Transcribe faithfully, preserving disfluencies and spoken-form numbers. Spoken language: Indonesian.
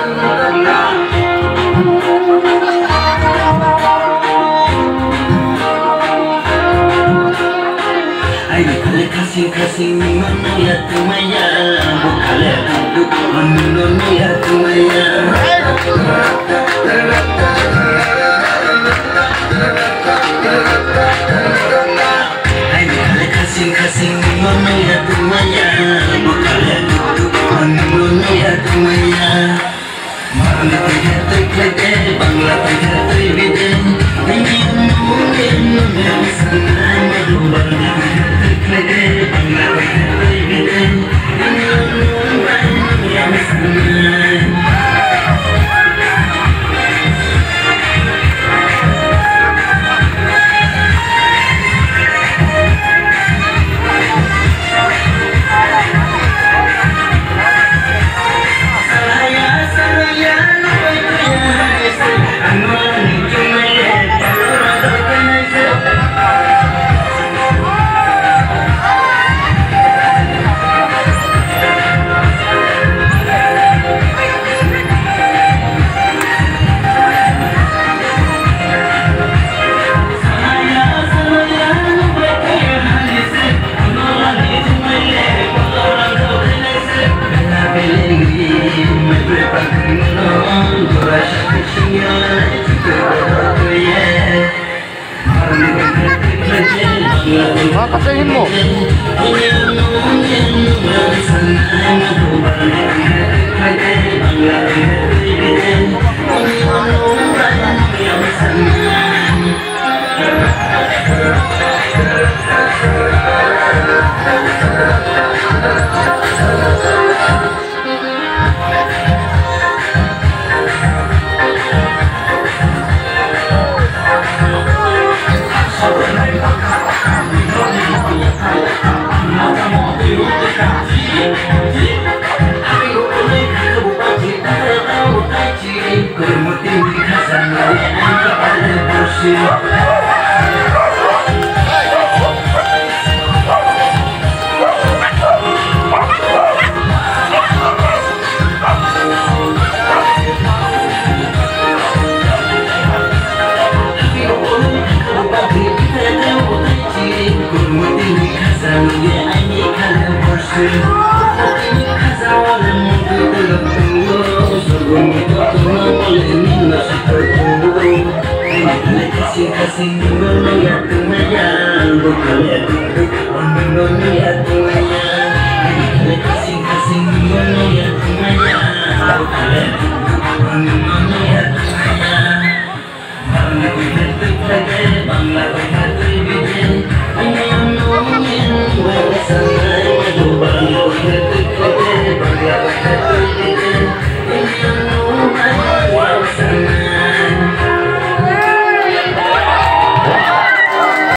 Kasing-kasing mana ya tumaya, bukale duduk menurut ya tumaya. Hai bukale kasing-kasing mana ya tumaya, bukale duduk menurut ya tumaya. Bangla tiga terkede, bangla tiga terbide, ingin mungkin bersama madu bangla tiga terkede, bangla tiga terbide, ingin mungkin bersama. Papasahin mo. Kasing-kasing mana ya tumaya, bukale duduk menurut ya tumaya. Kasing-kasing mana ya tumaya, bukale duduk menurut ya tumaya. Bangla tiga terkede, bangla tiga